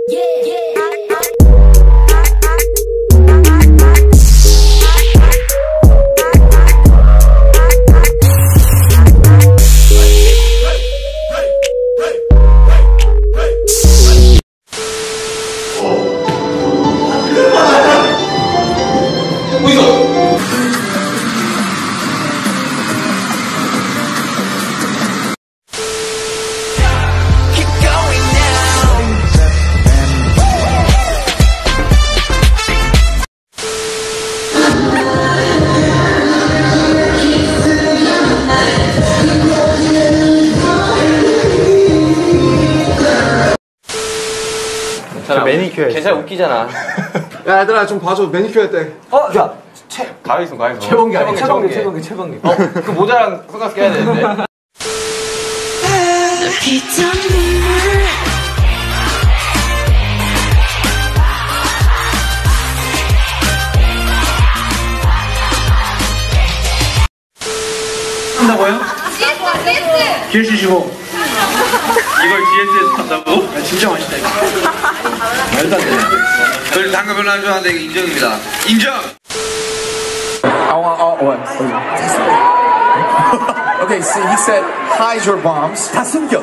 매니큐어 괜찮아, 웃기잖아. 야 얘들아 좀 봐줘. 매니큐어 했대. 야 가위손 최범기 아니야? 최범기 그 모자랑 선글라스 껴야 되는데. 한다고요? CS! 길 주시고 이걸 GS에서 한다고? 아, 진짜 맛있다 이거. 말도 안 돼. 저는 단거 별로 안 좋아하는데 인정입니다. 인정! Okay, see, he said, hide your bombs. 다 숨겨.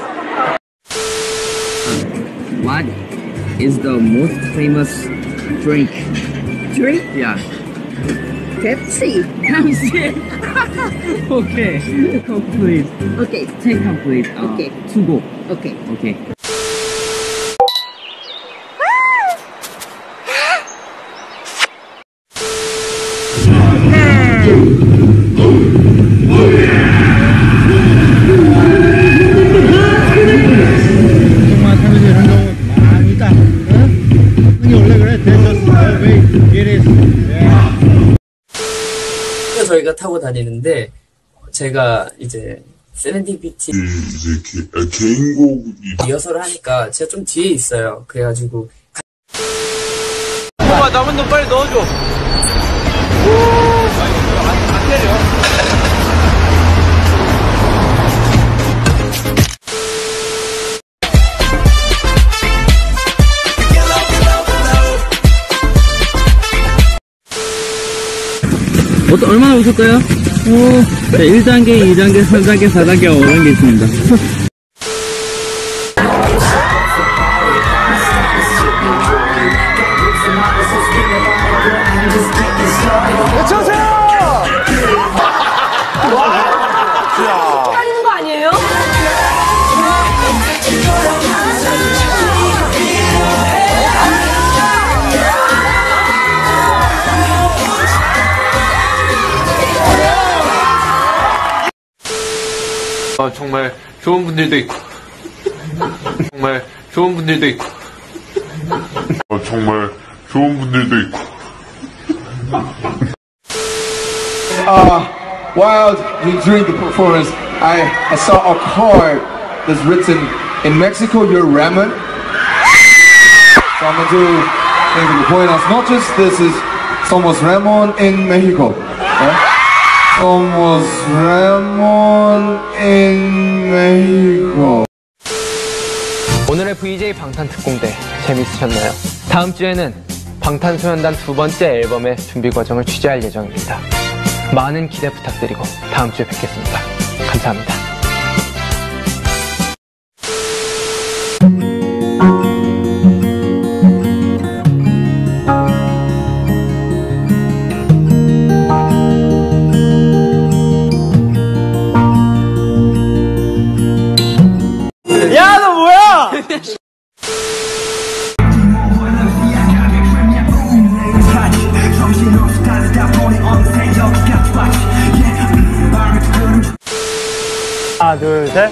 What is the most famous drink? Drink? Yeah. Pepsi. Pepsi. Okay. Complete. Okay. Take complete. Okay. To go. Okay. Okay. 정말 사무실 이런 경우 많이 있다. 형이 원래 그래. 저희가 타고 다니는데 제가 이제 세렌디피티 개인곡 리허설을 하니까 제가 좀 뒤에 있어요. 그래가지고 오빠 남은 돈 빨리 넣어줘. 안 때려. 얼마나 웃을까요? 자, 1단계, 2단계, 3단계, 4단계, 5단계 있습니다. 하는 거 아니에요? 정말 좋은 분들도 있고 정말 좋은 분들도 있고 정말 좋은 분들도 있고 While during the performance, I saw a card that's written, in Mexico, you're ramen. So I'm going to point out, not just this is Somos Ramon in Mexico. Right? Somos Ramon in Mexico. 오늘의 VJ 방탄특공대 재밌으셨나요? 다음 주에는 방탄소년단 두 번째 앨범의 준비 과정을 취재할 예정입니다. 많은 기대 부탁드리고 다음 주에 뵙겠습니다. 감사합니다. 야, 너 뭐야? 하나, 둘, 셋.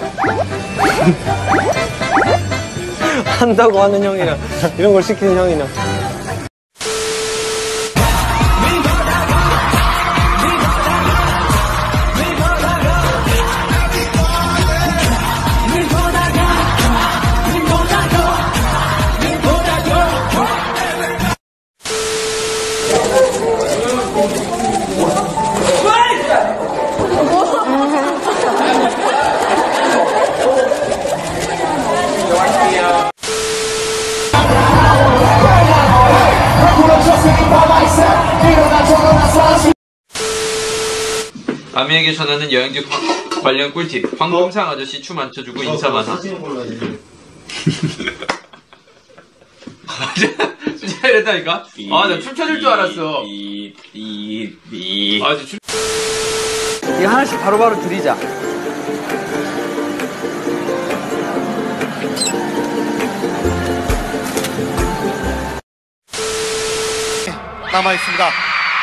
한다고 하는 형이랑 이런 걸 시키는 형이랑. 남이에게 전하는 여행지 관련 꿀팁. 황금상 아저씨 춤 안 춰주고 인사만 하. 진짜 이랬다니까? 아, 나 춤 춰줄 줄 알았어. 아, 춤. 이거 하나씩 바로바로 드리자. 남아있습니다.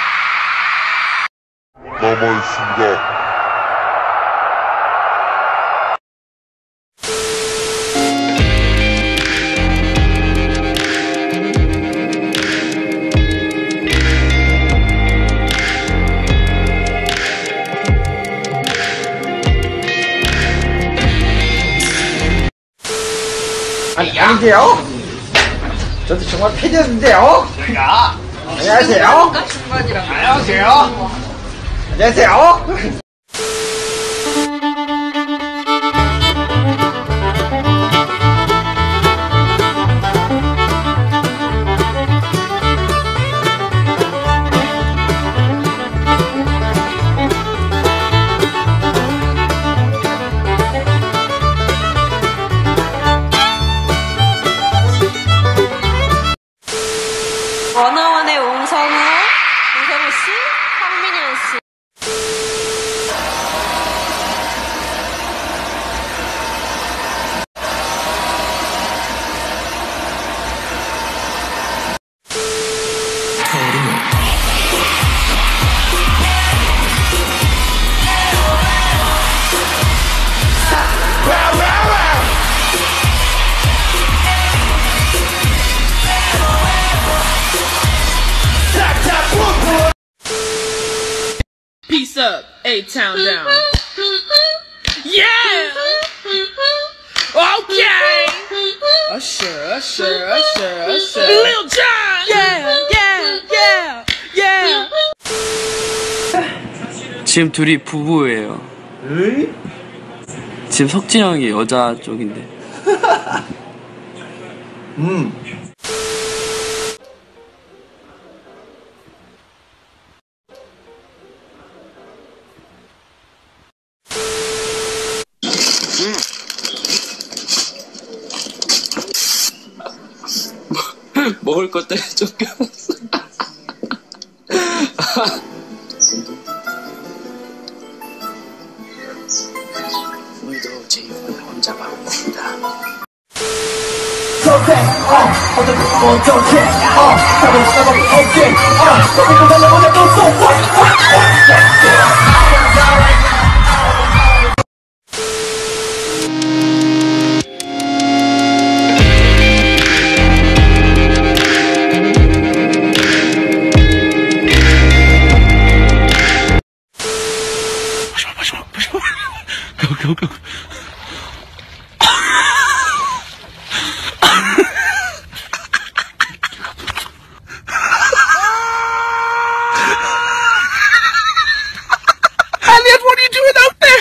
아니세요? 저도 정말 팬이었는데요. 안녕하세요. 안녕하세요. 안녕하세요. 원어원의 옹성우 씨, 황민현 씨. Peace up, A-Town down. Yeah! Okay! Usher. Lil Jon! Yeah! 지금 둘이 부부예요. 지금 석진 형이 여자 쪽인데. 먹을 것 때문에 쫓겨났어. 오늘도 제 이번에 혼자 밥 먹는다. go. Elliot, what are you doing out there?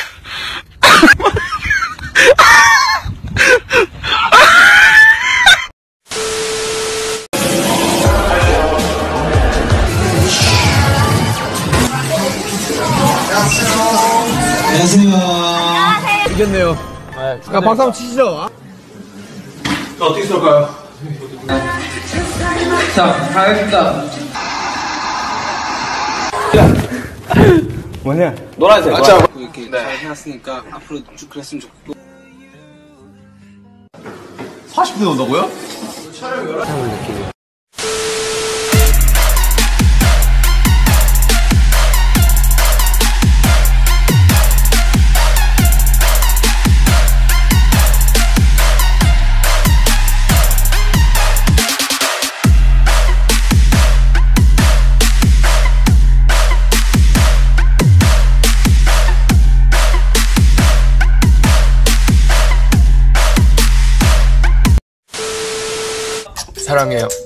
안녕하세요. 이겼네요. 야, 박수 한번 치시죠. 자, 어떻게 쏠까요? 자, 가야겠다. 뭐냐? 노란색. 이렇게 잘 해놨으니까 앞으로 쭉 그랬으면 좋겠고. 40분 온다고요? 사랑해요.